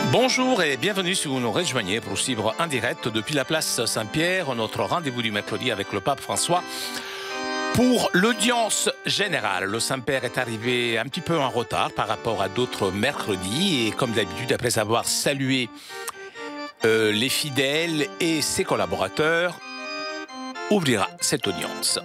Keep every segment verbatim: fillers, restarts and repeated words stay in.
Bonjour et bienvenue si vous nous rejoignez pour suivre en direct depuis la place Saint-Pierre, notre rendez-vous du mercredi avec le pape François. Pour l'audience générale, le Saint-Père est arrivé un petit peu en retard par rapport à d'autres mercredis et comme d'habitude, après avoir salué euh, les fidèles et ses collaborateurs, ouvrira cette audience.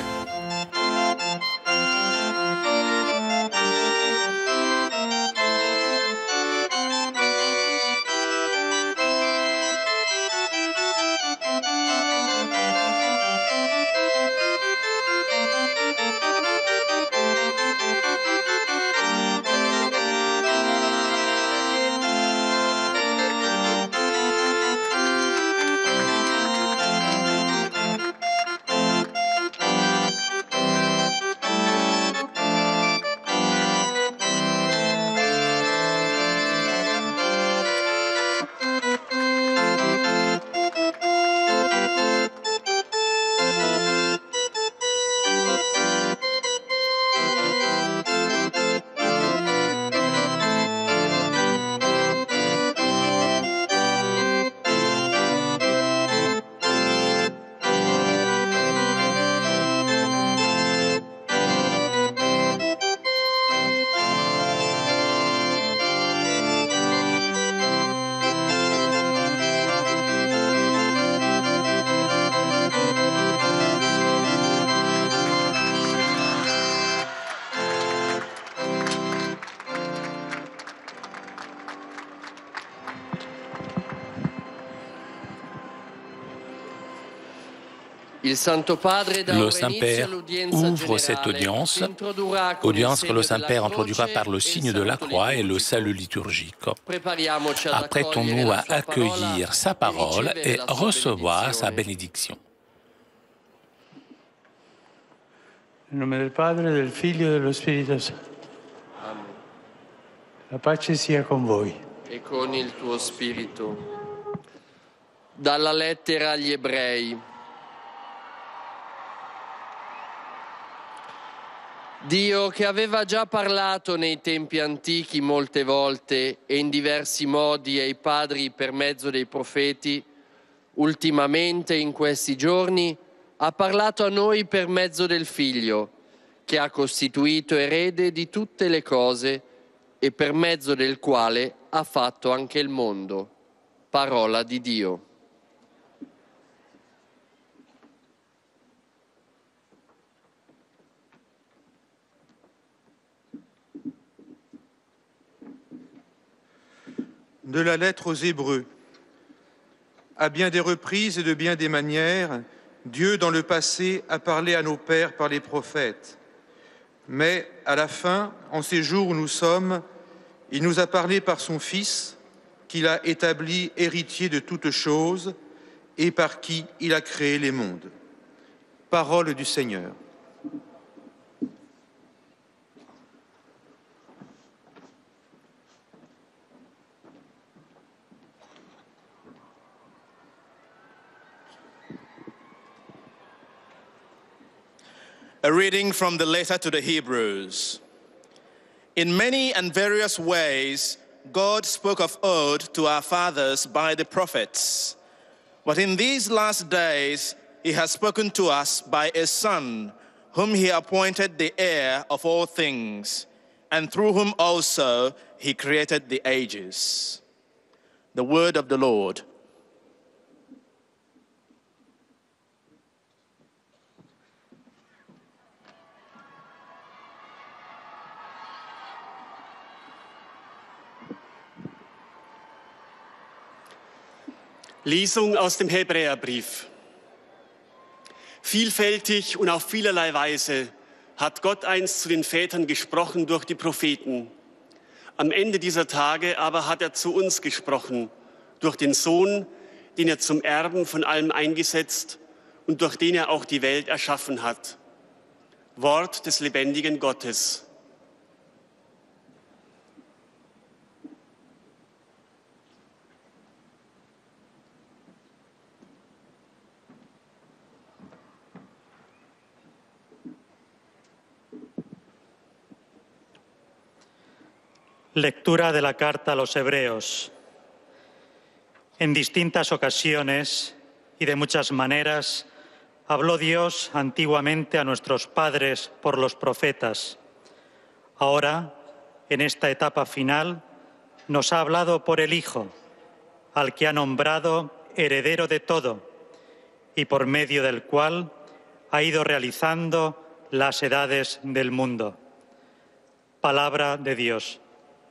Le Saint-Père ouvre cette audience, audience que le Saint-Père introduira par le signe de la croix et le salut liturgique. Apprêtons-nous à accueillir sa parole et recevoir sa bénédiction. Nel nome del Padre, del Figlio e dello Spirito Santo. Amen. La pace sia con voi. E con il tuo spirito. Dalla lettera agli Ebrei. Dio, che aveva già parlato nei tempi antichi molte volte e in diversi modi ai padri per mezzo dei profeti, ultimamente in questi giorni ha parlato a noi per mezzo del Figlio, che ha costituito erede di tutte le cose e per mezzo del quale ha fatto anche il mondo. Parola di Dio. De la lettre aux Hébreux. À bien des reprises et de bien des manières, Dieu, dans le passé, a parlé à nos pères par les prophètes. Mais, à la fin, en ces jours où nous sommes, il nous a parlé par son Fils, qu'il a établi héritier de toutes choses et par qui il a créé les mondes. Parole du Seigneur. A reading from the letter to the Hebrews. In many and various ways, God spoke of old to our fathers by the prophets. But in these last days, he has spoken to us by a Son, whom he appointed the heir of all things, and through whom also he created the ages. The word of the Lord. Lesung aus dem Hebräerbrief. Vielfältig und auf vielerlei Weise hat Gott einst zu den Vätern gesprochen durch die Propheten. Am Ende dieser Tage aber hat er zu uns gesprochen, durch den Sohn, den er zum Erben von allem eingesetzt und durch den er auch die Welt erschaffen hat. Wort des lebendigen Gottes. Lectura de la carta a los Hebreos. En distintas ocasiones y de muchas maneras, habló Dios antiguamente a nuestros padres por los profetas. Ahora, en esta etapa final, nos ha hablado por el Hijo, al que ha nombrado heredero de todo y por medio del cual ha ido realizando las edades del mundo. Palabra de Dios.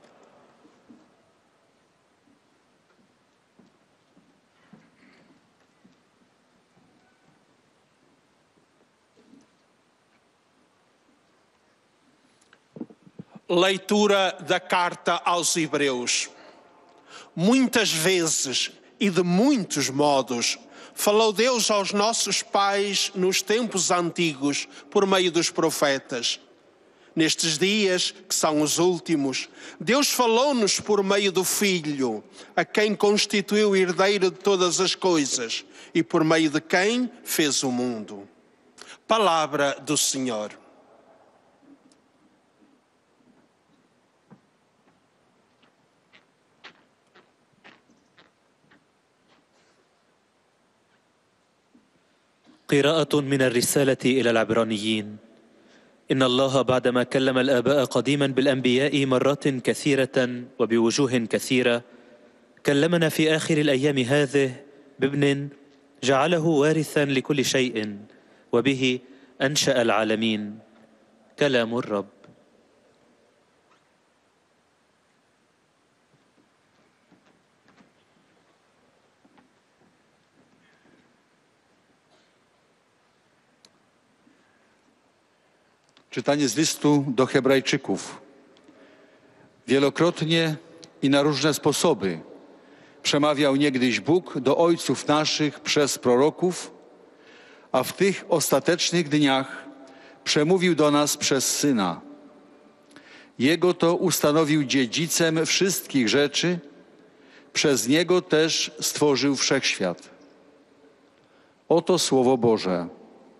Leitura da carta aos Hebreus. Muitas vezes e de muitos modos falou Deus aos nossos pais nos tempos antigos por meio dos profetas. Nestes dias, que são os últimos, Deus falou-nos por meio do Filho, a quem constituiu herdeiro de todas as coisas e por meio de quem fez o mundo. Palavra do Senhor. قراءة من الرسالة إلى العبرانيين. إن الله بعدما كلم الآباء قديما بالأنبياء مرات كثيرة وبوجوه كثيرة كلمنا في آخر الأيام هذه بابن جعله وارثا لكل شيء وبه أنشأ العالمين. كلام الرب. Czytanie z listu do Hebrajczyków. Wielokrotnie i na różne sposoby przemawiał niegdyś Bóg do ojców naszych przez proroków, a w tych ostatecznych dniach przemówił do nas przez Syna. Jego to ustanowił dziedzicem wszystkich rzeczy, przez Niego też stworzył wszechświat. Oto Słowo Boże.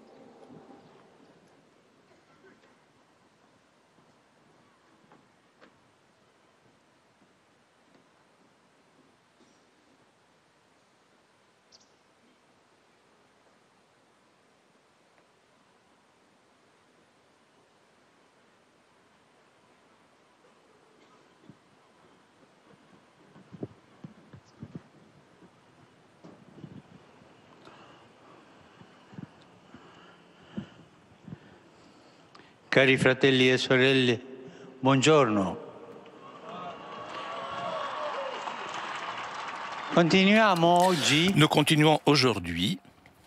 Cari fratelli e sorelle, buongiorno. Continuiamo oggi Nous continuons aujourd'hui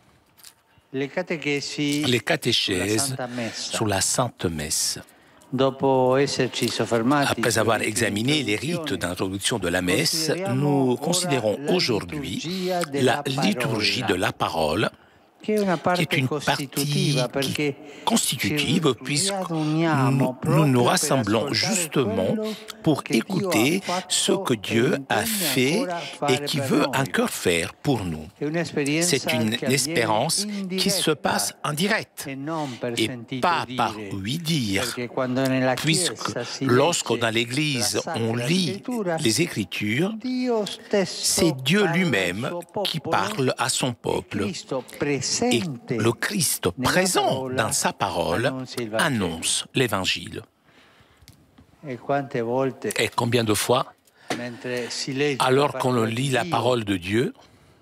le catechesi les catéchèses sulla Santa Messa. sur la Sainte Messe. Dopo esserci soffermati Après avoir sulle examiné les rites introduzioni, d'introduction de la messe, consideriamo nous ora considérons la aujourd'hui liturgia della la liturgie de la parole, che è una qui parte est une partie costitutiva perché constitutive ci puisque riuniamo nous, nous proprio nous per rassemblons ascoltare justement quello pour che Dio écouter ha fatto ce que e Dieu a intende fait ancora fare et qui per veut noi. encore faire pour nous. È un'esperienza C'est une che avviene espérance in qui se diretta passe en direct e non per et sentito pas dire, par oui dire, perché quando nella puisque Chiesa si lorsque legge dans l'Église la Sacra on lit Scrittura, les Écritures, Dio stesso c'est Dieu parla al lui-même suo qui popolo, parle à son peuple. Cristo Et presente le Christ présent dans sa parole annonce l'Évangile. E quante volte, Et combien de fois, mentre si legge alors la qu'on parola lit di la Dio, parole de Dieu,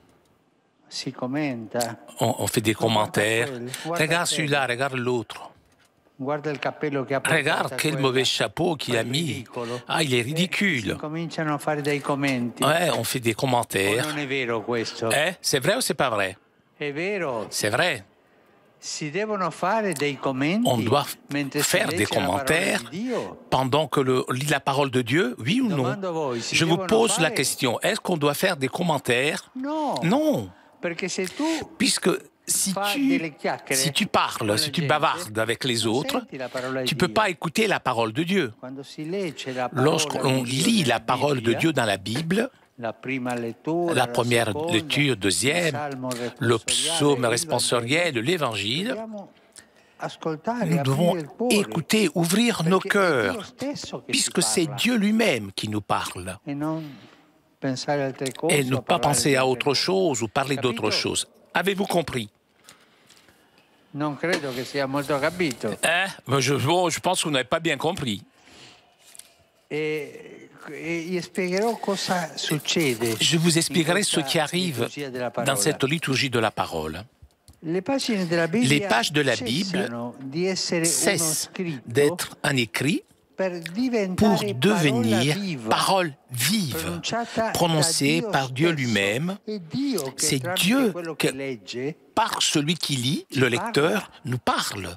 si commenta, on, on fait des commentaires. Guarda Regarde quello. celui-là, regarde l'autre. guarda il cappello che ha portato Regarde a quel quella, mauvais chapeau qu'il a quel mis. ridicolo. Ah, il est E si ridicule. cominciano a fare dei commenti. Ouais, on fait des O commentaires. non è vero questo? Eh, c'est vrai ou c'est pas vrai? È vero. C'est vrai. Si devono fare dei commenti On doit mentre si faire des legge la parola commentaires di Dio. pendant que le lit la parole de Dieu, oui ou non? Domando a voi, si Je vous devono pose la fare? question, est-ce qu'on doit faire des commentaires? No, Non, perché se tu puisque si fai tu, delle chiacchiere si tu con parles, la si tu gente, bavardes avec les non autres, senti la parola di tu ne peux Dio. pas écouter la parole de Dieu. Quando si legge la parola Lorsqu'on di Dio lit nella la parole de Bibbia, Dieu dans la Bible, la prima lettura, la première seconda, lecture, il deuxième, salmo le responsoriale, psaume il responsoriel, Vangelo, l'évangile, dobbiamo ascoltare, nous aprire devons il cuore, écouter, ouvrir nos perché è Dio cœurs, stesso che ci puisque c'est parla, Dieu lui-même qui nous parle e non et ne pas penser à autre chose ou parler d'autre chose. Avez-vous compris? Non credo che sia molto capito. Hein? Je, bon, je pense que vous n'avez pas bien compris. E, e gli spiegherò cosa succede. Je vous expliquerai ce qui arrive dans cette liturgie de la parole. Les pages de la Bible cessent d'être un écrit pour devenir parole vive, prononcée par Dieu lui-même. C'est Dieu que, par celui qui lit, le lecteur, nous parle.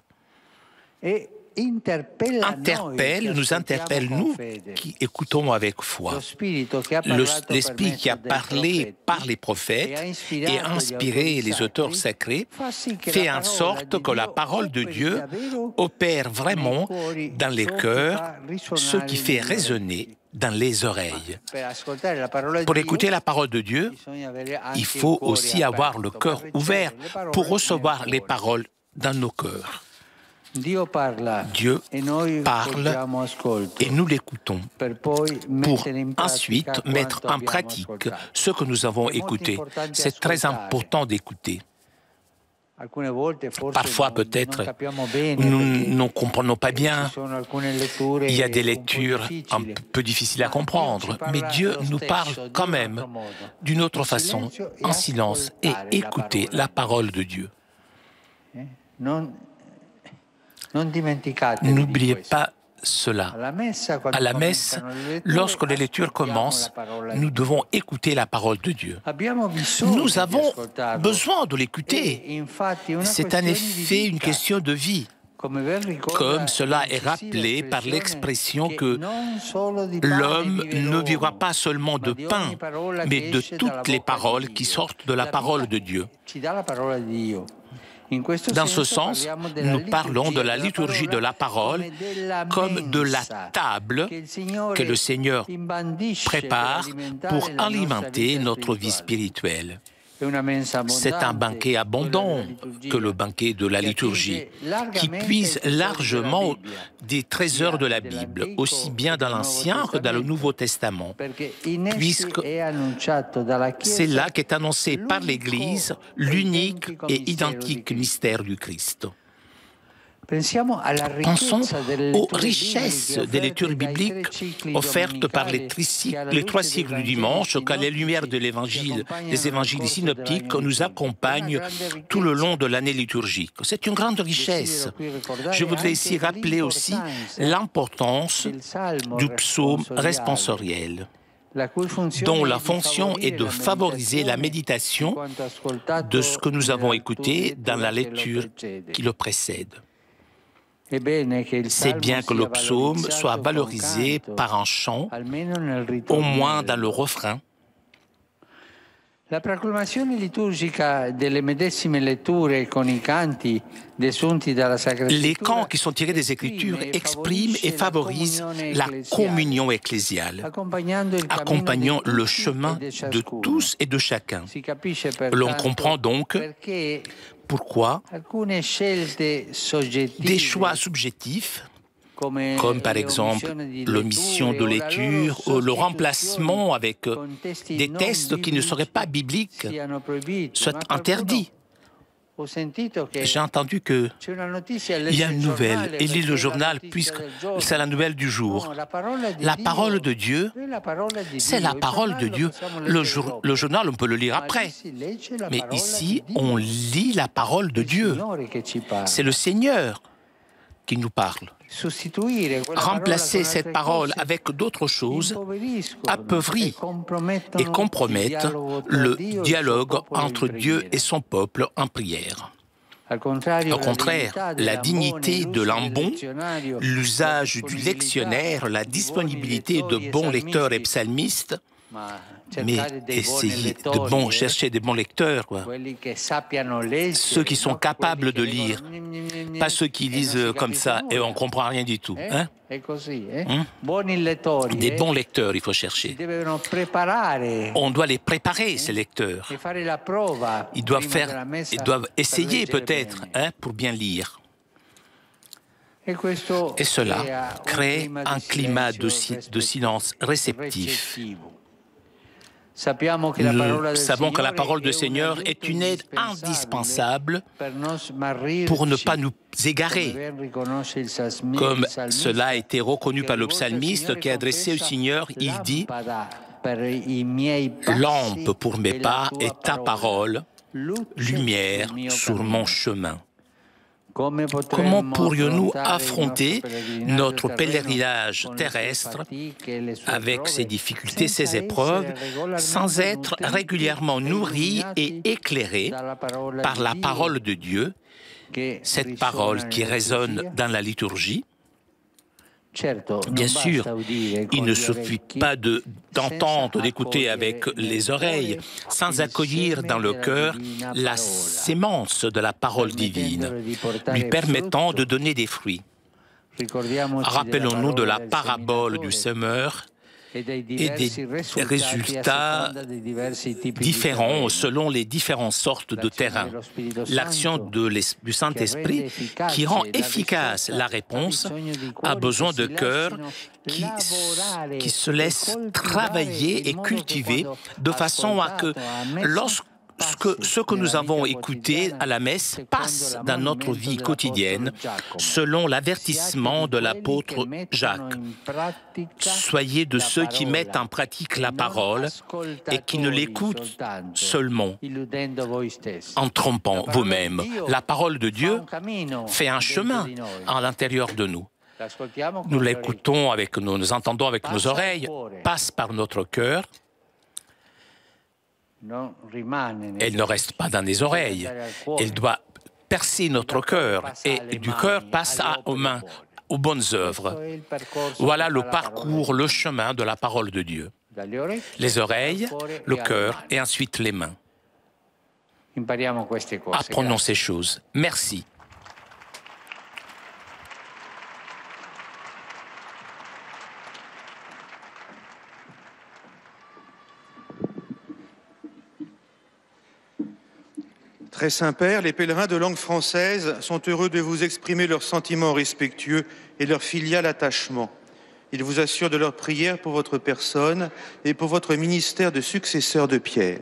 Interpelle, nous interpelle, nous qui écoutons avec foi. L'Esprit qui a parlé par les prophètes et inspiré les auteurs sacrés fait en sorte que la parole de Dieu opère vraiment dans les cœurs, ce qui fait résonner dans les oreilles. Pour écouter la parole de Dieu, il faut aussi avoir le cœur ouvert pour recevoir les paroles dans nos cœurs. Dieu parle et nous l'écoutons pour ensuite mettre en pratique ce que nous avons écouté. C'est très important d'écouter. Parfois, peut-être, nous ne comprenons pas bien. Il y a des lectures un peu difficiles à comprendre, mais Dieu nous parle quand même d'une autre façon, en silence, et écouter la parole de Dieu. N'oubliez pas cela. À la messe, lorsque les lectures commencent, nous devons écouter la parole de Dieu. Nous avons besoin de l'écouter. C'est en effet une question de vie. Comme cela est rappelé par l'expression que l'homme ne vivra pas seulement de pain, mais de toutes les paroles qui sortent de la parole de Dieu. Dans ce sens, nous parlons de la liturgie de la parole comme de la table que le Seigneur prépare pour alimenter notre vie spirituelle. C'est un banquet abondant que le banquet de la liturgie, qui puise largement des trésors de la Bible, aussi bien dans l'Ancien que dans le Nouveau Testament, puisque c'est là qu'est annoncé par l'Église l'unique et identique mystère du Christ. Pensons aux richesses des lectures bibliques offertes par les, les trois cycles du dimanche, qu'à la lumière de l'évangile, des évangiles synoptiques nous accompagnent tout le long de l'année liturgique. C'est une grande richesse. Je voudrais ici rappeler aussi l'importance du psaume responsoriel, dont la fonction est de favoriser la méditation de ce que nous avons écouté dans la lecture qui le précède. C'est bien que le psaume soit valorisé par un chant, au moins dans le refrain. La proclamazione liturgica delle medesime letture con i canti desunti dalla Sacra Scrittura. Les cants qui sont tirés des Écritures expriment et favorisent la communion ecclésiale, accompagnant le chemin de tous et de chacun. L'on comprend donc pourquoi des choix subjectifs, comme par exemple l'omission de lecture ou le remplacement avec des textes qui ne seraient pas bibliques, soient interdits. J'ai entendu qu'il y a une nouvelle, et lis le journal puisque c'est la nouvelle du jour. La parole de Dieu, c'est la parole de Dieu. Le, jour, le journal, on peut le lire après. Mais ici, on lit la parole de Dieu. C'est le Seigneur qui nous parle. Remplacer cette parole avec d'autres choses appauvrit et compromettent le dialogue entre Dieu et son peuple en prière. Au contraire, la dignité de l'ambon, l'usage du lectionnaire, la disponibilité de bons lecteurs et psalmistes, mais essayer de bon, chercher des bons lecteurs, quoi. Ceux qui sont capables de lire, pas ceux qui lisent comme ça et on ne comprend rien du tout. Hein? Hein? Des bons lecteurs, il faut chercher. On doit les préparer, ces lecteurs. Ils doivent, faire, ils doivent essayer peut-être hein, pour bien lire. Et cela crée un climat de, de silence réceptif. Nous savons que la parole du Seigneur est une aide indispensable pour ne pas nous égarer, comme cela a été reconnu par le psalmiste qui a adressé au Seigneur, il dit « Lampe pour mes pas et ta parole, lumière sur mon chemin ». Comment pourrions-nous affronter notre pèlerinage terrestre avec ses difficultés, ses épreuves, sans être régulièrement nourris et éclairés par la parole de Dieu, cette parole qui résonne dans la liturgie? Bien sûr, il ne suffit pas de, d'entendre, d'écouter avec les oreilles, sans accueillir dans le cœur la sémence de la parole divine, lui permettant de donner des fruits. Rappelons-nous de la parabole du semeur et des résultats différents selon les différentes sortes de terrains. L'action de du Saint-Esprit qui rend efficace la réponse a besoin de cœurs qui, qui se laissent travailler et cultiver de façon à que lorsque Que ce que nous avons écouté à la messe passe dans notre vie quotidienne selon l'avertissement de l'apôtre Jacques. Soyez de ceux qui mettent en pratique la parole et qui ne l'écoutent seulement en trompant vous-même. La parole de Dieu fait un chemin à l'intérieur de nous. Nous l'écoutons avec nous, nous entendons avec nos oreilles, passe par notre cœur. Elle ne reste pas dans les oreilles. Elle doit percer notre cœur et du cœur passe à, aux mains, aux bonnes œuvres. Voilà le parcours, le chemin de la parole de Dieu. Les oreilles, le cœur et ensuite les mains. Apprenons ces choses. Merci. Très Saint-Père, les pèlerins de langue française sont heureux de vous exprimer leurs sentiments respectueux et leur filial attachement. Ils vous assurent de leur prière pour votre personne et pour votre ministère de successeur de Pierre.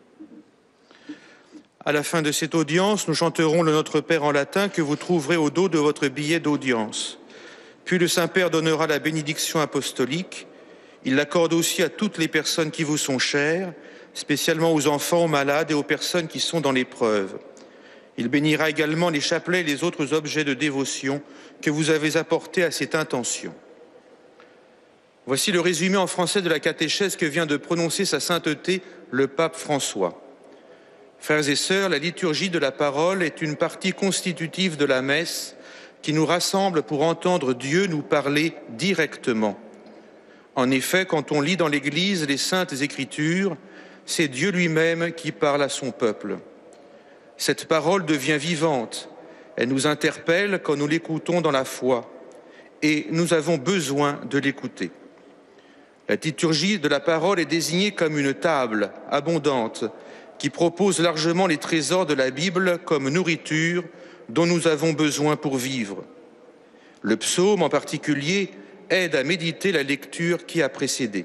À la fin de cette audience, nous chanterons le Notre Père en latin que vous trouverez au dos de votre billet d'audience. Puis le Saint-Père donnera la bénédiction apostolique. Il l'accorde aussi à toutes les personnes qui vous sont chères, spécialement aux enfants, aux malades et aux personnes qui sont dans l'épreuve. Il bénira également les chapelets et les autres objets de dévotion que vous avez apportés à cette intention. Voici le résumé en français de la catéchèse que vient de prononcer sa sainteté le pape François. Frères et sœurs, la liturgie de la parole est une partie constitutive de la messe qui nous rassemble pour entendre Dieu nous parler directement. En effet, quand on lit dans l'Église les saintes Écritures, c'est Dieu lui-même qui parle à son peuple. Cette parole devient vivante, elle nous interpelle quand nous l'écoutons dans la foi, et nous avons besoin de l'écouter. La liturgie de la parole est désignée comme une table abondante qui propose largement les trésors de la Bible comme nourriture dont nous avons besoin pour vivre. Le psaume en particulier aide à méditer la lecture qui a précédé.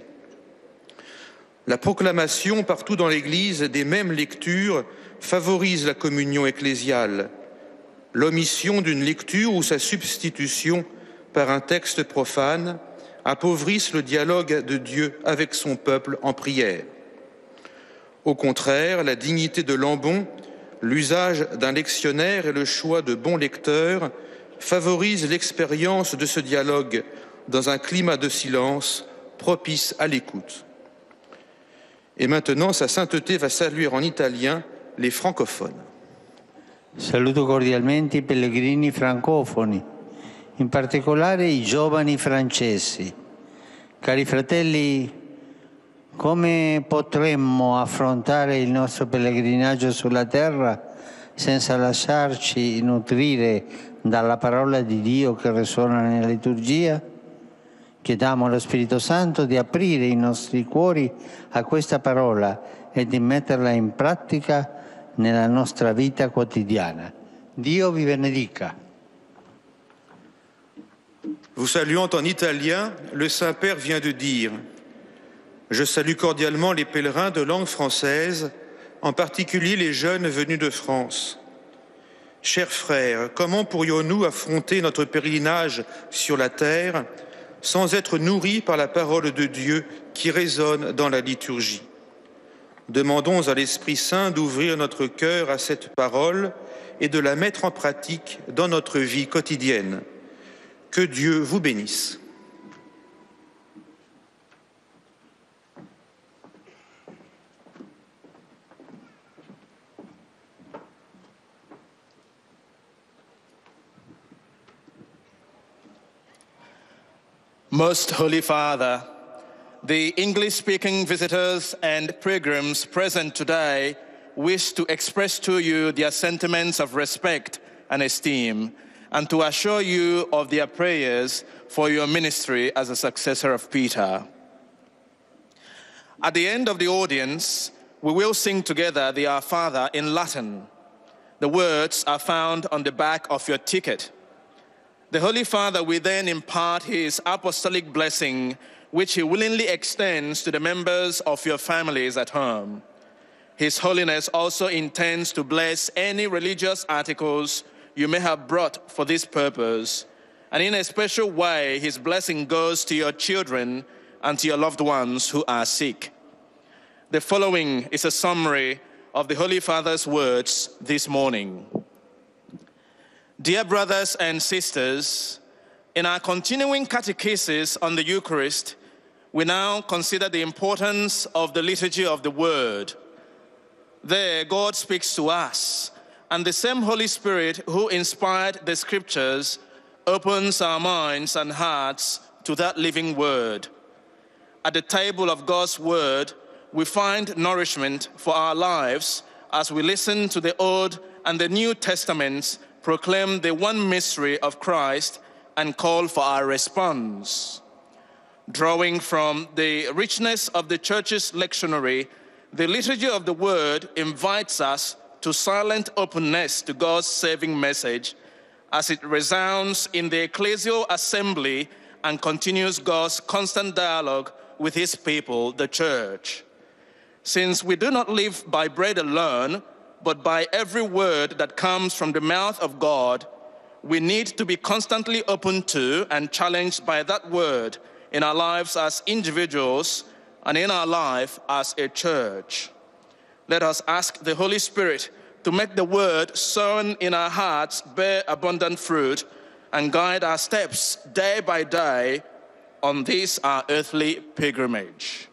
La proclamation partout dans l'Église des mêmes lectures favorise la communion ecclésiale. L'omission d'une lecture ou sa substitution par un texte profane appauvrissent le dialogue de Dieu avec son peuple en prière. Au contraire, la dignité de l'ambon, l'usage d'un lectionnaire et le choix de bons lecteurs favorisent l'expérience de ce dialogue dans un climat de silence propice à l'écoute. Et maintenant, sa sainteté va saluer en italien les francophones. Saluto cordialmente i pellegrini francofoni, in particolare i giovani francesi. Cari fratelli, come potremmo affrontare il nostro pellegrinaggio sulla terra senza lasciarci nutrire dalla parola di Dio che risuona nella liturgia? Chiediamo allo Spirito Santo di aprire i nostri cuori a questa parola e di metterla in pratica nella nostra vita quotidiana. Dio vi benedica. Vous saluant en italien, le Saint-Père vient de dire « Je salue cordialement les pèlerins de langue française, en particulier les jeunes venus de France. Chers frères, comment pourrions-nous affronter notre pèlerinage sur la terre sans être nourris par la parole de Dieu qui résonne dans la liturgie? Demandons à l'Esprit Saint d'ouvrir notre cœur à cette parole et de la mettre en pratique dans notre vie quotidienne. Que Dieu vous bénisse. Most Holy Father, the English-speaking visitors and pilgrims present today wish to express to you their sentiments of respect and esteem, and to assure you of their prayers for your ministry as a successor of Peter. At the end of the audience, we will sing together the Our Father in Latin. The words are found on the back of your ticket. The Holy Father will then impart his apostolic blessing, which he willingly extends to the members of your families at home. His Holiness also intends to bless any religious articles you may have brought for this purpose. And in a special way, his blessing goes to your children and to your loved ones who are sick. The following is a summary of the Holy Father's words this morning. Dear brothers and sisters, in our continuing catechesis on the Eucharist, we now consider the importance of the liturgy of the Word. There, God speaks to us, and the same Holy Spirit who inspired the Scriptures opens our minds and hearts to that living Word. At the table of God's Word, we find nourishment for our lives as we listen to the Old and the New Testaments proclaim the one mystery of Christ and call for our response. Drawing from the richness of the Church's lectionary, the liturgy of the Word invites us to silent openness to God's saving message as it resounds in the ecclesial assembly and continues God's constant dialogue with his people, the Church. Since we do not live by bread alone, but by every word that comes from the mouth of God, we need to be constantly open to and challenged by that word in our lives as individuals and in our life as a church. Let us ask the Holy Spirit to make the word sown in our hearts bear abundant fruit and guide our steps day by day on this our earthly pilgrimage.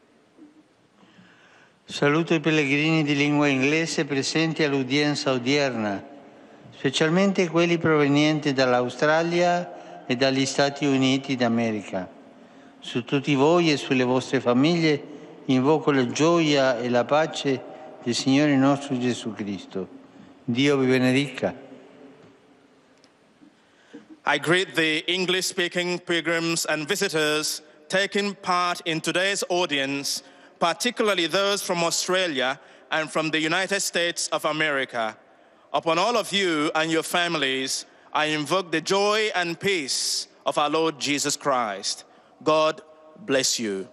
Saluto i pellegrini di lingua inglese presenti all'udienza odierna, specialmente quelli provenienti dall'Australia e dagli Stati Uniti d'America. Su tutti voi e sulle vostre famiglie invoco la gioia e la pace del Signore nostro Gesù Cristo. Dio vi benedica. I greet the English-speaking pilgrims and visitors taking part in today's audience, particularly those from Australia and from the United States of America. Upon all of you and your families, I invoke the joy and peace of our Lord Jesus Christ. God bless you.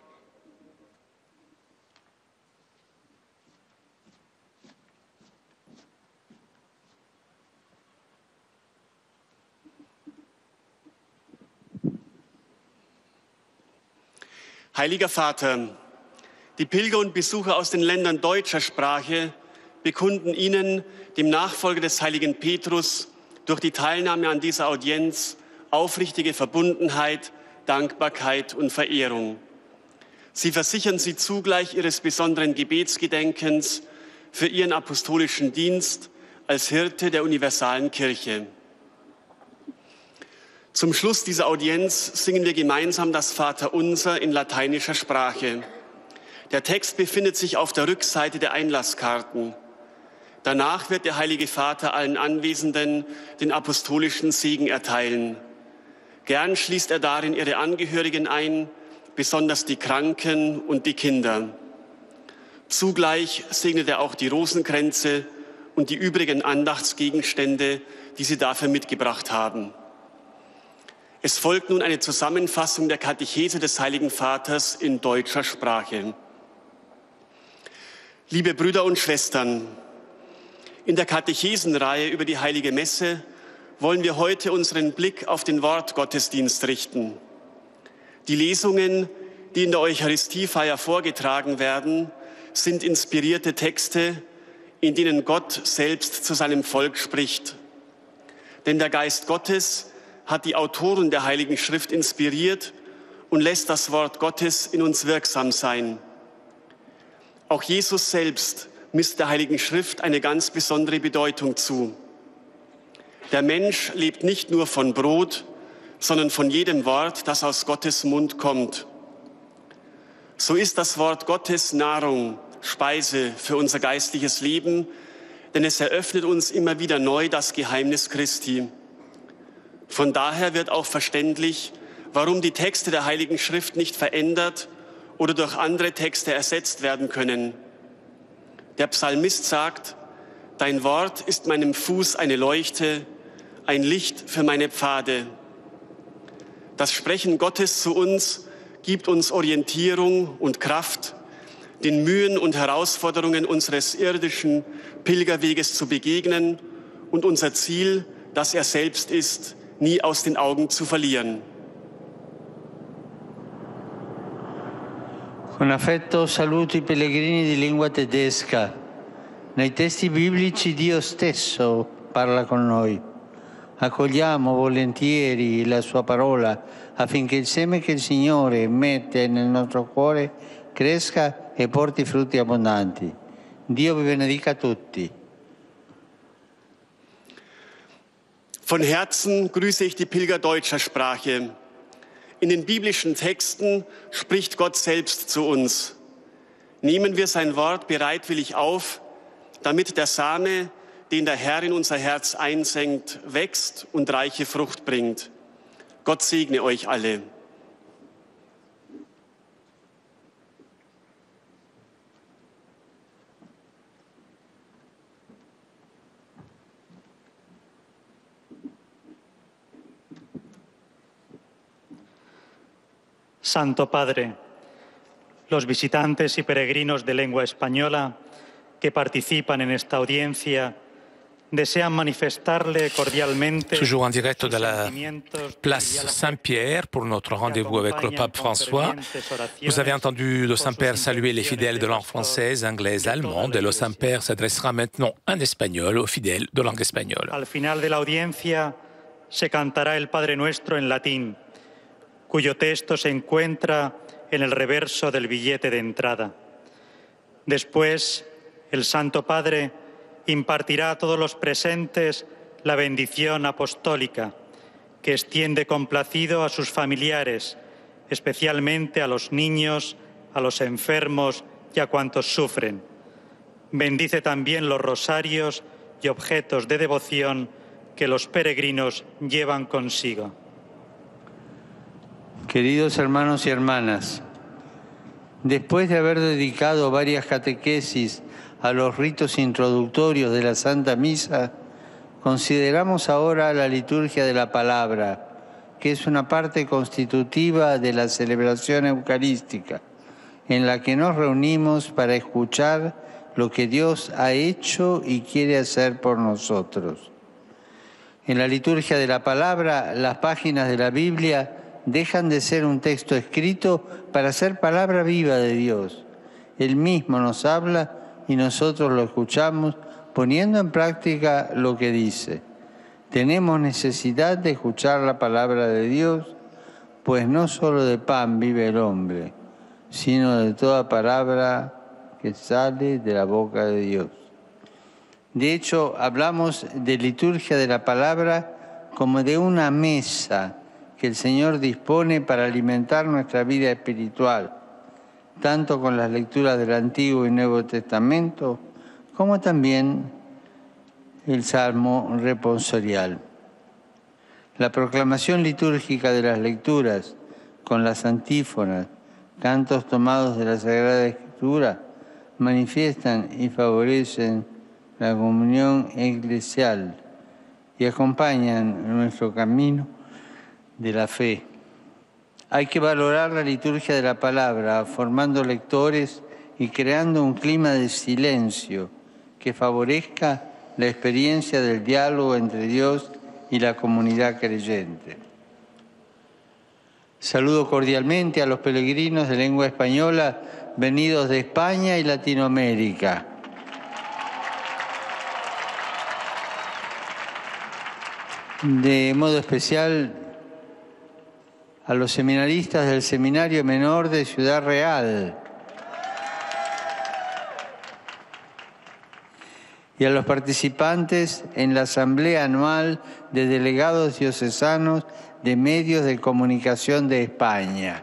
Heiliger Vater, die Pilger und Besucher aus den Ländern deutscher Sprache bekunden Ihnen, dem Nachfolger des heiligen Petrus, durch die Teilnahme an dieser Audienz aufrichtige Verbundenheit, Dankbarkeit und Verehrung. Sie versichern Sie zugleich Ihres besonderen Gebetsgedenkens für Ihren apostolischen Dienst als Hirte der universalen Kirche. Zum Schluss dieser Audienz singen wir gemeinsam das Vaterunser in lateinischer Sprache. Der Text befindet sich auf der Rückseite der Einlasskarten. Danach wird der Heilige Vater allen Anwesenden den apostolischen Segen erteilen. Gern schließt er darin ihre Angehörigen ein, besonders die Kranken und die Kinder. Zugleich segnet er auch die Rosenkränze und die übrigen Andachtsgegenstände, die sie dafür mitgebracht haben. Es folgt nun eine Zusammenfassung der Katechese des Heiligen Vaters in deutscher Sprache. Liebe Brüder und Schwestern, in der Katechesenreihe über die Heilige Messe wollen wir heute unseren Blick auf den Wortgottesdienst richten. Die Lesungen, die in der Eucharistiefeier vorgetragen werden, sind inspirierte Texte, in denen Gott selbst zu seinem Volk spricht. Denn der Geist Gottes hat die Autoren der Heiligen Schrift inspiriert und lässt das Wort Gottes in uns wirksam sein. Auch Jesus selbst misst der Heiligen Schrift eine ganz besondere Bedeutung zu. Der Mensch lebt nicht nur von Brot, sondern von jedem Wort, das aus Gottes Mund kommt. So ist das Wort Gottes Nahrung, Speise für unser geistliches Leben, denn es eröffnet uns immer wieder neu das Geheimnis Christi. Von daher wird auch verständlich, warum die Texte der Heiligen Schrift nicht verändert oder durch andere Texte ersetzt werden können. Der Psalmist sagt: Dein Wort ist meinem Fuß eine Leuchte, ein Licht für meine Pfade. Das Sprechen Gottes zu uns gibt uns Orientierung und Kraft, den Mühen und Herausforderungen unseres irdischen Pilgerweges zu begegnen und unser Ziel, das er selbst ist, nie aus den Augen zu verlieren. Con affetto saluto i pellegrini di lingua tedesca. Nei testi biblici Dio stesso parla con noi. Accogliamo volentieri la sua parola affinché il seme che il Signore mette nel nostro cuore cresca e porti frutti abbondanti. Dio vi benedica tutti. Von Herzen grüße ich die Pilger deutscher Sprache. In den biblischen Texten spricht Gott selbst zu uns. Nehmen wir sein Wort bereitwillig auf, damit der Same, den der Herr in unser Herz einsenkt, wächst und reiche Frucht bringt. Gott segne euch alle. Santo Padre, los visitantes y peregrinos de lengua española que participan en esta audiencia desean manifestarle cordialmente Toujours en direct de la sentimientos place Saint-Pierre pour notre rendez-vous avec le pape François. Vous avez entendu le Saint-Père saluer les fidèles de langue française, anglaise, allemande, et le Saint-Père s'adressera maintenant en espagnol aux fidèles de langue espagnole. Al final de la audiencia se cantará el Padre Nuestro en latín, cuyo texto se encuentra en el reverso del billete de entrada. Después, el Santo Padre impartirá a todos los presentes la bendición apostólica, que extiende complacido a sus familiares, especialmente a los niños, a los enfermos y a cuantos sufren. Bendice también los rosarios y objetos de devoción que los peregrinos llevan consigo. Queridos hermanos y hermanas, después de haber dedicado varias catequesis a los ritos introductorios de la Santa Misa, consideramos ahora la liturgia de la palabra, que es una parte constitutiva de la celebración eucarística, en la que nos reunimos para escuchar lo que Dios ha hecho y quiere hacer por nosotros. En la liturgia de la palabra, las páginas de la Biblia dejan de ser un texto escrito para ser palabra viva de Dios. Él mismo nos habla y nosotros lo escuchamos poniendo en práctica lo que dice. Tenemos necesidad de escuchar la palabra de Dios, pues no solo de pan vive el hombre, sino de toda palabra que sale de la boca de Dios. De hecho, hablamos de liturgia de la palabra como de una mesa que el Señor dispone para alimentar nuestra vida espiritual, tanto con las lecturas del Antiguo y Nuevo Testamento, como también el Salmo responsorial. La proclamación litúrgica de las lecturas, con las antífonas, cantos tomados de la Sagrada Escritura, manifiestan y favorecen la comunión eclesial y acompañan nuestro camino de la fe. Hay que valorar la liturgia de la palabra, formando lectores y creando un clima de silencio que favorezca la experiencia del diálogo entre Dios y la comunidad creyente. Saludo cordialmente a los peregrinos de lengua española venidos de España y Latinoamérica. De modo especial a los seminaristas del Seminario Menor de Ciudad Real y a los participantes en la Asamblea Anual de Delegados Diocesanos de Medios de Comunicación de España.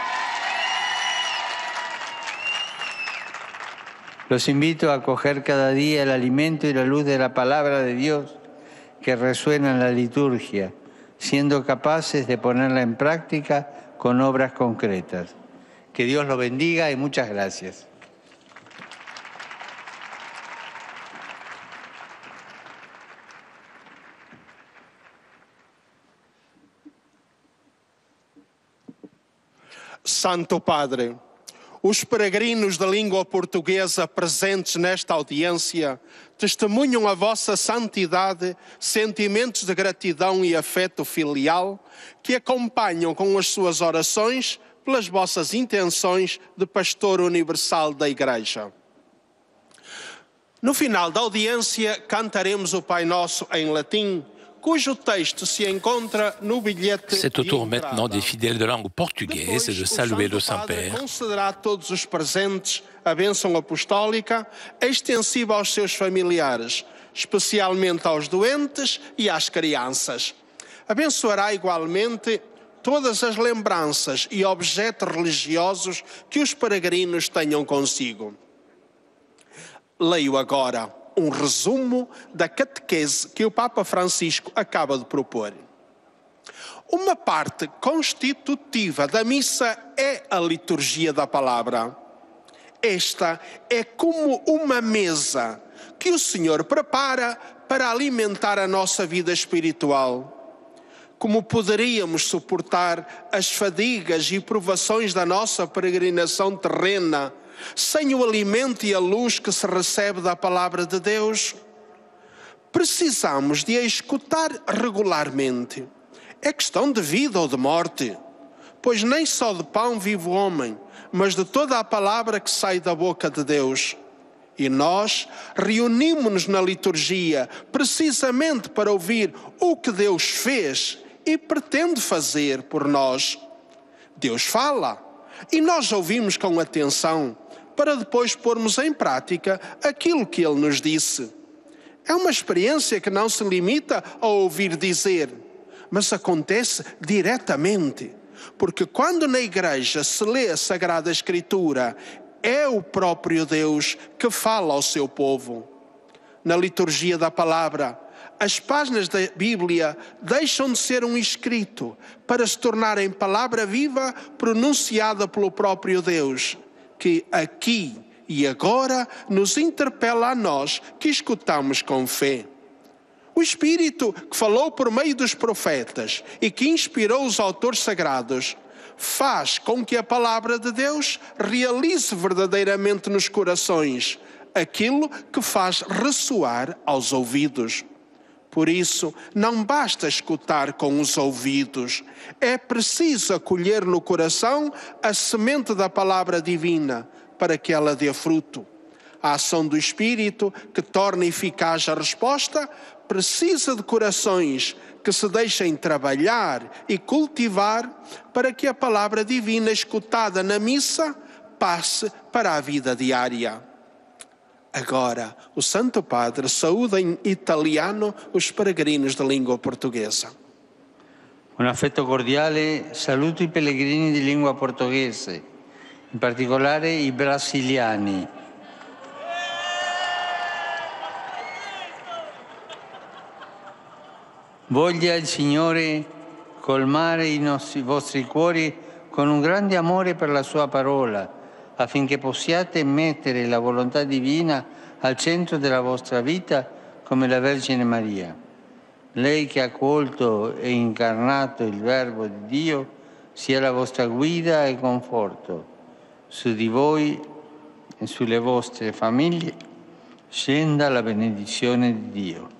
Los invito a acoger cada día el alimento y la luz de la palabra de Dios que resuena en la liturgia, siendo capaces de ponerla en práctica con obras concretas. Que Dios los bendiga y muchas gracias. Santo Padre, os peregrinos da língua portuguesa presentes nesta audiência testemunham a vossa santidade, sentimentos de gratidão e afeto filial que acompanham com as suas orações pelas vossas intenções de pastor universal da Igreja. No final da audiência, cantaremos o Pai Nosso em latim, cujo texto se encontra no bilhete. C'est au tour maintenant des fidèles de langue portugaise de saluer le Saint-Père. Concederá a todos os presentes a bênção apostólica extensiva aos seus familiares, especialmente aos doentes e às crianças. Abençoará igualmente todas as lembranças e objetos religiosos que os peregrinos tenham consigo. Leio agora um resumo da catequese que o Papa Francisco acaba de propor. Uma parte constitutiva da missa é a liturgia da palavra. Esta é como uma mesa que o Senhor prepara para alimentar a nossa vida espiritual. Como poderíamos suportar as fadigas e provações da nossa peregrinação terrena sem o alimento e a luz que se recebe da palavra de Deus? Precisamos de a escutar regularmente. É questão de vida ou de morte, pois nem só de pão vive o homem, mas de toda a palavra que sai da boca de Deus. E nós reunimos-nos na liturgia precisamente para ouvir o que Deus fez e pretende fazer por nós. Deus fala e nós ouvimos com atenção, para depois pormos em prática aquilo que Ele nos disse. É uma experiência que não se limita a ouvir dizer, mas acontece diretamente, porque quando na Igreja se lê a Sagrada Escritura, é o próprio Deus que fala ao seu povo. Na liturgia da palavra, as páginas da Bíblia deixam de ser um escrito para se tornarem palavra viva pronunciada pelo próprio Deus, que aqui e agora nos interpela a nós que escutamos com fé. O Espírito que falou por meio dos profetas e que inspirou os autores sagrados faz com que a palavra de Deus realize verdadeiramente nos corações aquilo que faz ressoar aos ouvidos. Por isso, não basta escutar com os ouvidos, é preciso acolher no coração a semente da palavra divina para que ela dê fruto. A ação do Espírito, que torna eficaz a resposta, precisa de corações que se deixem trabalhar e cultivar para que a palavra divina escutada na missa passe para a vida diária. Agora, o Santo Padre saúda em italiano os peregrinos da língua portuguesa. Un affetto cordiale saluto i pellegrini di lingua portoghese, in particolare i brasiliani. Voglia il Signore colmare i nostri, i vostri cuori con un grande amore per la sua parola, affinché possiate mettere la volontà divina al centro della vostra vita come la Vergine Maria. lei che ha accolto e incarnato il Verbo di Dio, sia la vostra guida e conforto su di voi e sulle vostre famiglie, scenda la benedizione di Dio.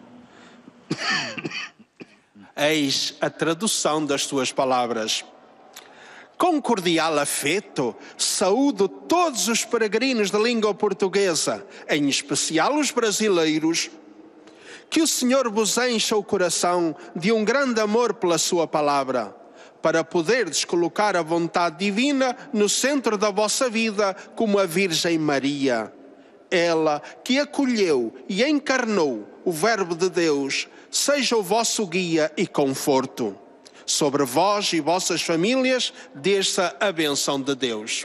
Eis a tradução das tuas palavras. Com cordial afeto, saúdo todos os peregrinos da língua portuguesa, em especial os brasileiros. Que o Senhor vos encha o coração de um grande amor pela sua palavra, para poderdes colocar a vontade divina no centro da vossa vida, como a Virgem Maria. Ela que acolheu e encarnou o Verbo de Deus, seja o vosso guia e conforto. Sobre vós e vossas famílias, desça a bênção de Deus.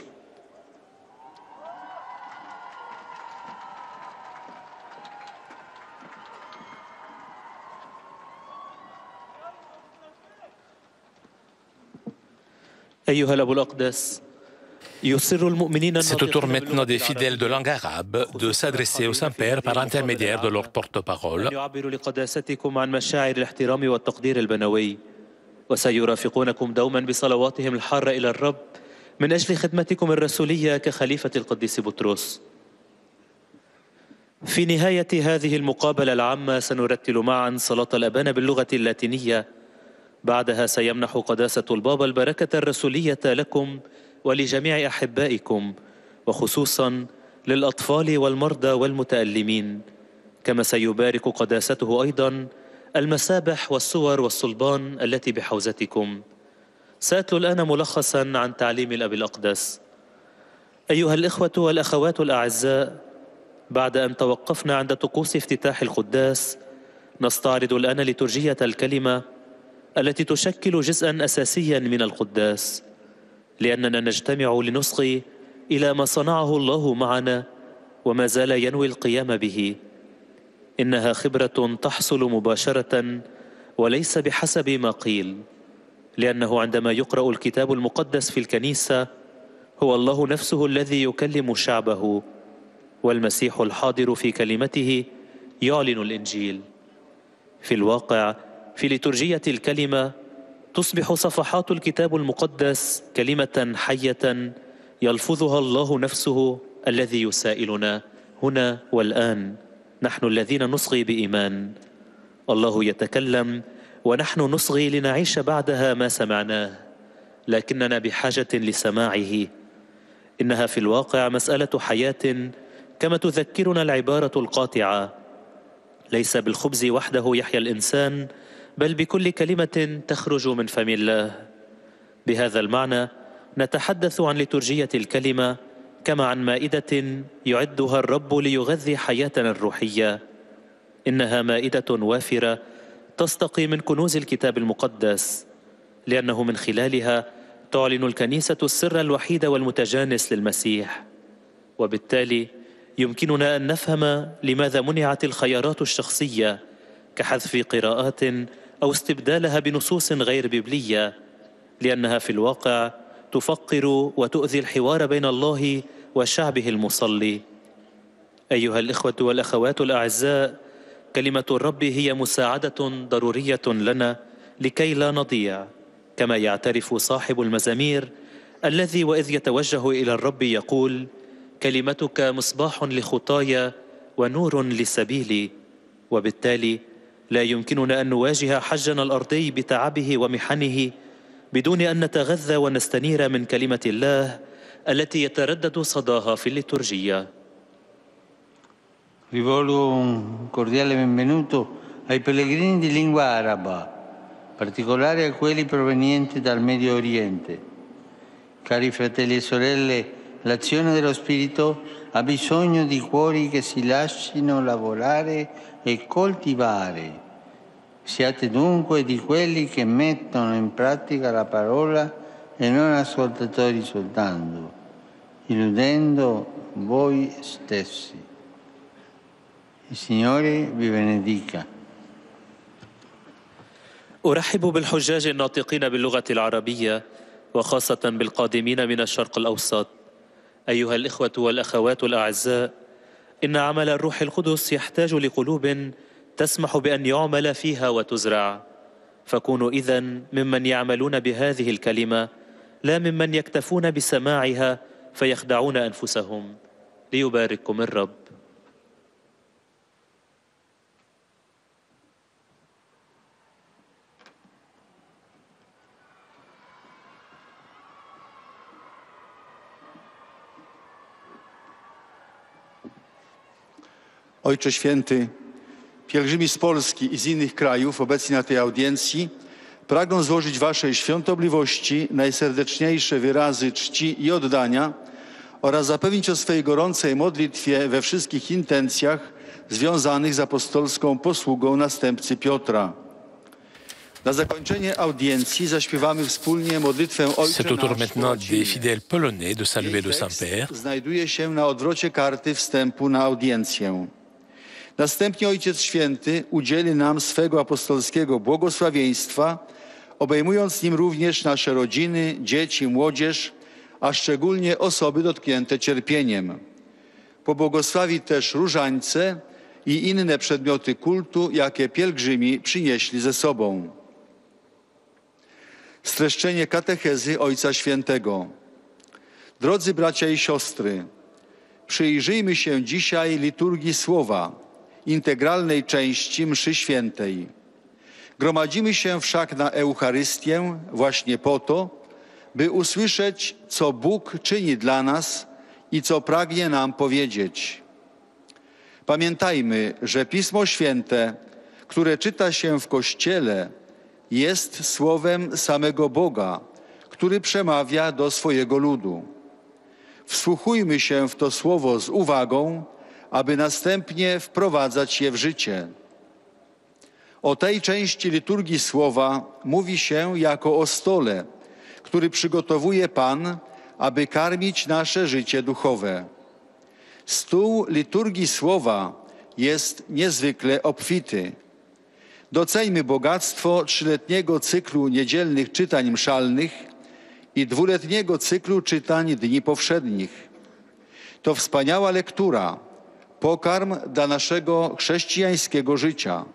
أيها الأب الأقدس يسر المؤمنين. C'est au tour maintenant des fidèles de langue arabe de s'adresser au Saint-Père par l'intermédiaire de leur porte-parole. يعبر لقداستكم عن مشاعر الاحترام والتقدير البنوي، وسيرافقونكم دوما بصلواتهم الحارة إلى الرب من أجل خدمتكم الرسولية كخليفة القديس بطرس. في نهاية هذه المقابلة العامة سنرتل معا صلاة الأبانة باللغة اللاتينية. بعدها سيمنح قداسة البابا البركة الرسولية لكم ولجميع أحبائكم، وخصوصا للأطفال والمرضى والمتألمين، كما سيبارك قداسته أيضا المسابح والصور والصلبان التي بحوزتكم. سأتلو الآن ملخصا عن تعليم الأب الأقدس. أيها الإخوة والأخوات الأعزاء، بعد أن توقفنا عند طقوس افتتاح القداس، نستعرض الآن لترجية الكلمة التي تشكل جزءا أساسيا من القداس، لأننا نجتمع لنصغي إلى ما صنعه الله معنا وما زال ينوي القيام به. إنها خبرة تحصل مباشرة وليس بحسب ما قيل، لأنه عندما يقرأ الكتاب المقدس في الكنيسة هو الله نفسه الذي يكلم شعبه، والمسيح الحاضر في كلمته يعلن الإنجيل. في الواقع في ليتورجية الكلمة تصبح صفحات الكتاب المقدس كلمة حية يلفظها الله نفسه الذي يسائلنا هنا والآن، نحن الذين نصغي بإيمان. الله يتكلم ونحن نصغي لنعيش بعدها ما سمعناه، لكننا بحاجة لسماعه. إنها في الواقع مسألة حياة، كما تذكرنا العبارة القاطعة: ليس بالخبز وحده يحيا الإنسان، بل بكل كلمة تخرج من فم الله. بهذا المعنى نتحدث عن ليتورجية الكلمة كما عن مائدة يعدها الرب ليغذي حياتنا الروحية. إنها مائدة وافرة تستقي من كنوز الكتاب المقدس، لأنه من خلالها تعلن الكنيسة السر الوحيد والمتجانس للمسيح. وبالتالي يمكننا أن نفهم لماذا منعت الخيارات الشخصية كحذف قراءات أو استبدالها بنصوص غير بيبلية، لأنها في الواقع تفقر وتؤذي الحوار بين الله وشعبه المصلي. أيها الإخوة والأخوات الأعزاء، كلمة الرب هي مساعدة ضرورية لنا لكي لا نضيع، كما يعترف صاحب المزامير الذي وإذ يتوجه إلى الرب يقول: كلمتك مصباح لخطايا ونور لسبيلي. وبالتالي لا يمكننا أن نواجه حجنا الأرضي بتعبه ومحنه بدون أن نتغذى ونستنير من كلمة الله التي يتردد صداها في الليتورجية. Rivolgo un cordiale benvenuto ai pellegrini di lingua araba, in particolare a quelli provenienti dal Medio Oriente. Cari fratelli e sorelle, l'azione dello Spirito ha bisogno di cuori che si lascino lavorare e coltivare. Siate dunque di quelli che mettono in pratica la parola e non ascoltatori soltanto, illudendo voi stessi. Il Signore vi benedica. أرحب بالحجاج الناطقين باللغة العربية، وخاصة بالقادمين من الشرق الأوسط. أيها الإخوة والأخوات الأعزاء، إن عمل الروح القدس يحتاج لقلوب تسمح بأن يعمل فيها وتزرع، فكونوا إذن ممن يعملون بهذه الكلمة لا ممن يكتفون بسماعها فيخدعون أنفسهم. ليبارككم الرب. Ojcze Święty, pielgrzymi z Polski i z innych krajów obecni na tej audiencji pragną złożyć Waszej świątobliwości najserdeczniejsze wyrazy czci i oddania oraz zapewnić o swej gorącej modlitwie we wszystkich intencjach związanych z apostolską posługą następcy Piotra. Na zakończenie audiencji zaśpiewamy wspólnie modlitwę Ojcze C'est au tour nasz maintenant po des łacinie. fidèles polonais de saluer Jej le tekst Saint-Père. znajduje się na odwrocie karty wstępu na audiencję. Następnie Ojciec Święty udzieli nam swego apostolskiego błogosławieństwa, obejmując nim również nasze rodziny, dzieci, młodzież, a szczególnie osoby dotknięte cierpieniem. Pobłogosławi też różańce i inne przedmioty kultu, jakie pielgrzymi przynieśli ze sobą. Streszczenie katechezy Ojca Świętego. Drodzy bracia i siostry, przyjrzyjmy się dzisiaj liturgii Słowa, integralnej części mszy świętej. Gromadzimy się wszak na Eucharystię właśnie po to, by usłyszeć, co Bóg czyni dla nas i co pragnie nam powiedzieć. Pamiętajmy, że Pismo Święte, które czyta się w Kościele, jest słowem samego Boga, który przemawia do swojego ludu. Wsłuchujmy się w to słowo z uwagą, aby następnie wprowadzać je w życie. O tej części liturgii Słowa mówi się jako o stole, który przygotowuje Pan, aby karmić nasze życie duchowe. Stół liturgii Słowa jest niezwykle obfity. Doceńmy bogactwo trzyletniego cyklu niedzielnych czytań mszalnych i dwuletniego cyklu czytań dni powszednich. To wspaniała lektura, pokarm dla naszego chrześcijańskiego życia.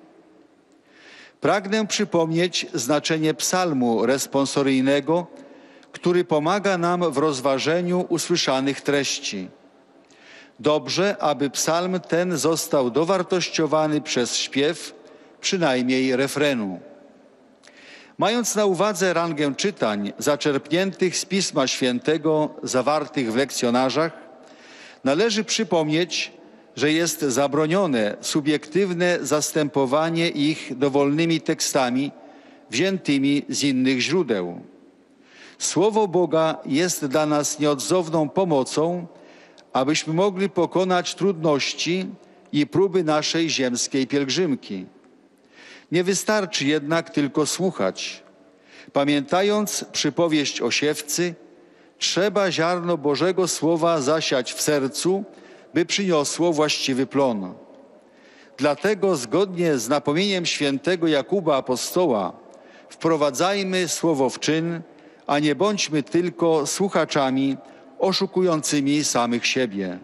Pragnę przypomnieć znaczenie psalmu responsoryjnego, który pomaga nam w rozważeniu usłyszanych treści. Dobrze, aby psalm ten został dowartościowany przez śpiew, przynajmniej refrenu. Mając na uwadze rangę czytań zaczerpniętych z Pisma Świętego, zawartych w lekcjonarzach, należy przypomnieć, że jest zabronione subiektywne zastępowanie ich dowolnymi tekstami wziętymi z innych źródeł. Słowo Boga jest dla nas nieodzowną pomocą, abyśmy mogli pokonać trudności i próby naszej ziemskiej pielgrzymki. Nie wystarczy jednak tylko słuchać. Pamiętając przypowieść o siewcy, trzeba ziarno Bożego Słowa zasiać w sercu, by przyniosło właściwy plon. Dlatego zgodnie z napomnieniem świętego Jakuba Apostoła wprowadzajmy słowo w czyn, a nie bądźmy tylko słuchaczami oszukującymi samych siebie.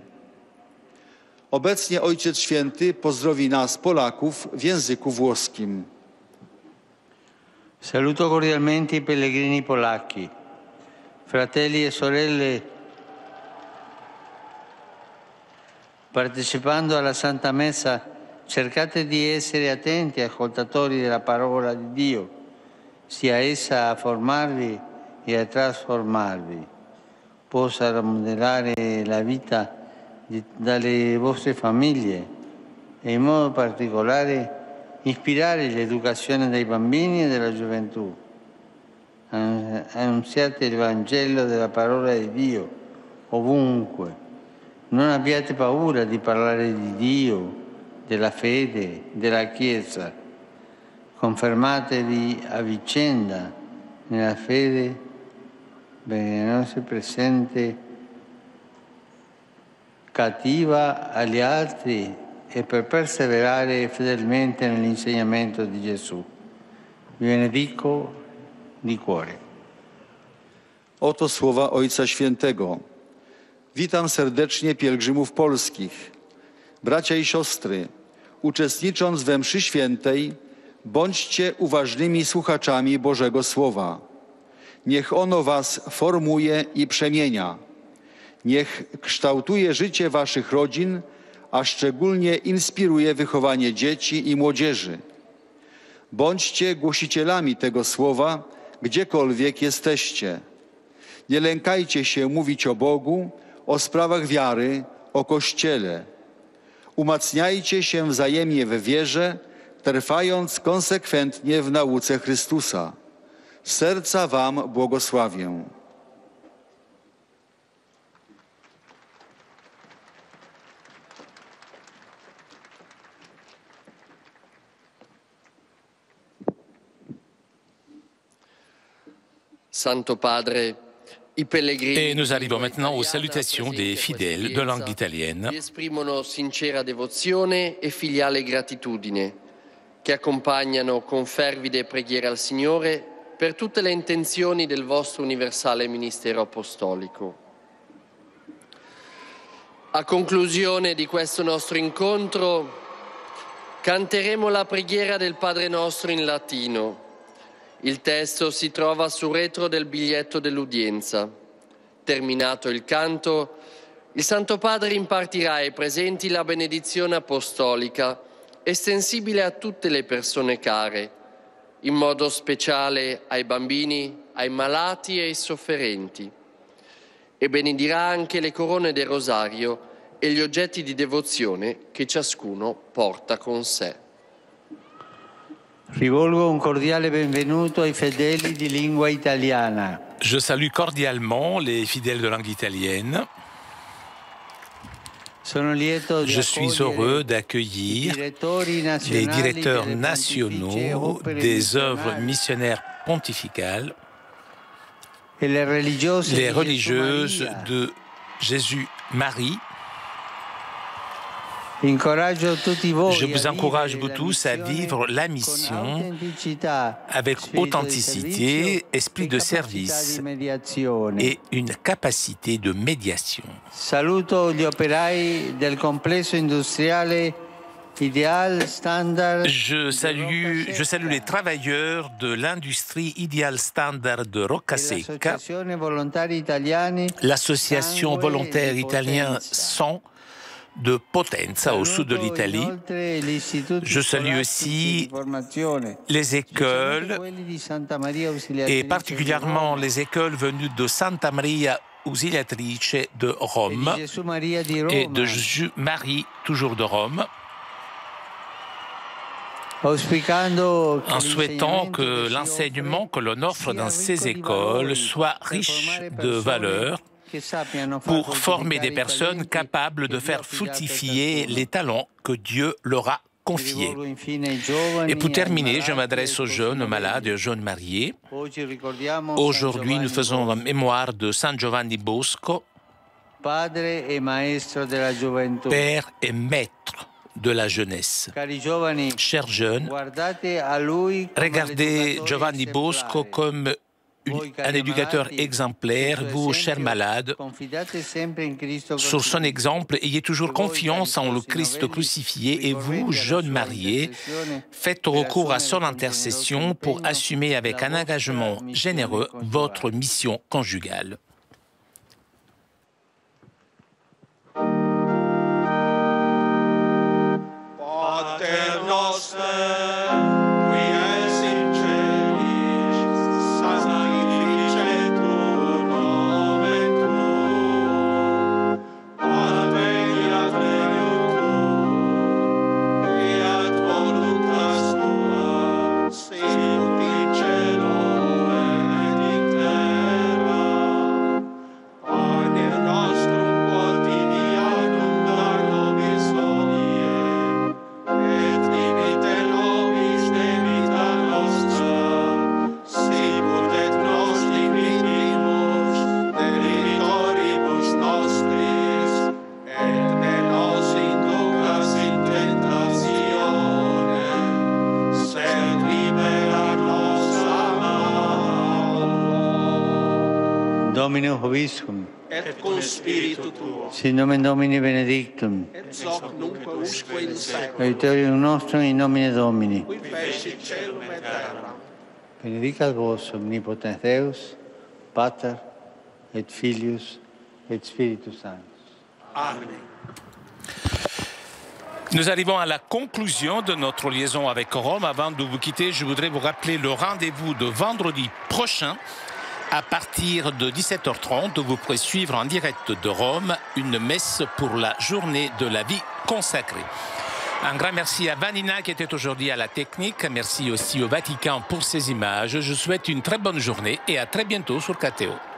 Obecnie Ojciec Święty pozdrowi nas, Polaków, w języku włoskim. Saluto cordialmente i pellegrini polacchi. Fratelli e sorelle, partecipando alla Santa Messa, cercate di essere attenti ascoltatori della parola di Dio, sia essa a formarvi e a trasformarvi, possa modellare la vita di, dalle vostre famiglie e in modo particolare ispirare l'educazione dei bambini e della gioventù. Annunziate il Vangelo della parola di Dio ovunque. Non abbiate paura di parlare di Dio, della fede, della Chiesa. Confermatevi a vicenda nella fede perché non si presente cattiva agli altri e per perseverare fedelmente nell'insegnamento di Gesù. Vi benedico di cuore. Oto słowa Ojca Świętego. Witam serdecznie pielgrzymów polskich. Bracia i siostry, uczestnicząc we mszy świętej, bądźcie uważnymi słuchaczami Bożego Słowa. Niech ono was formuje i przemienia. Niech kształtuje życie waszych rodzin, a szczególnie inspiruje wychowanie dzieci i młodzieży. Bądźcie głosicielami tego słowa, gdziekolwiek jesteście. Nie lękajcie się mówić o Bogu, o sprawach wiary, o Kościele. Umacniajcie się wzajemnie w wierze, trwając konsekwentnie w nauce Chrystusa. Z serca wam błogosławię. Santo Padre, i pellegrini. Et nous arrivons maintenant aux salutations des fidèles de langue italienne. Esprimono sincera devozione e filiale gratitudine, che accompagnano con fervide preghiere al Signore per tutte le intenzioni del vostro universale ministero apostolico. A conclusione di questo nostro incontro canteremo la preghiera del Padre Nostro in latino. Il testo si trova sul retro del biglietto dell'udienza. Terminato il canto, il Santo Padre impartirà ai presenti la benedizione apostolica, estensibile a tutte le persone care, in modo speciale ai bambini, ai malati e ai sofferenti, e benedirà anche le corone del rosario e gli oggetti di devozione che ciascuno porta con sé. Rivolgo un cordiale benvenuto ai fedeli di lingua italiana. Je salue cordialement les fidèles de langue italienne. Je suis heureux d'accueillir les directeurs nationaux des œuvres missionnaires pontificales, les religieuses de Jésus-Marie. Je vous encourage vous tous à vivre la mission avec authenticité, esprit de service et une capacité de médiation. Saluto gli operai del complesso industriale Ideal Standard. Je salue, je salue les travailleurs de l'industrie Ideal Standard de Roccasecca, l'association volontaire italien Sang de Potenza au sud de l'Italie. Je salue aussi les écoles et particulièrement les écoles venues de Santa Maria Ausiliatrice de Rome et de Jésus-Marie, toujours de Rome, en souhaitant que l'enseignement que l'on offre dans ces écoles soit riche de valeurs pour former des personnes capables de faire fructifier les talents que Dieu leur a confiés. Et pour terminer, je m'adresse aux jeunes malades et aux jeunes mariés. Aujourd'hui, nous faisons la mémoire de San Giovanni Bosco, Père et maître de la jeunesse. Chers jeunes, regardez Giovanni Bosco comme un éducateur exemplaire, vous, chers malades, sur son exemple, ayez toujours confiance en le Christ crucifié et vous, jeunes mariés, faites recours à son intercession pour assumer avec un engagement généreux votre mission conjugale. Dominus Vobiscum. et cum spiritu tuo, Sin nomen Domini benedictum. et hoc nunc usque in seculum, Aiutorium nostrum in nomine Domini. qui fecit caelum et terra. Benedicat vos omnipotens Deus, Pater et Filius et Spiritus Sanctus. Amen. Nous arrivons à la conclusion de notre liaison avec Rome. Avant de vous quitter, je voudrais vous rappeler le rendez-vous de vendredi prochain. À partir de dix-sept heures trente, vous pourrez suivre en direct de Rome une messe pour la journée de la vie consacrée. Un grand merci à Vanina qui était aujourd'hui à la technique. Merci aussi au Vatican pour ces images. Je souhaite une très bonne journée et à très bientôt sur K T O.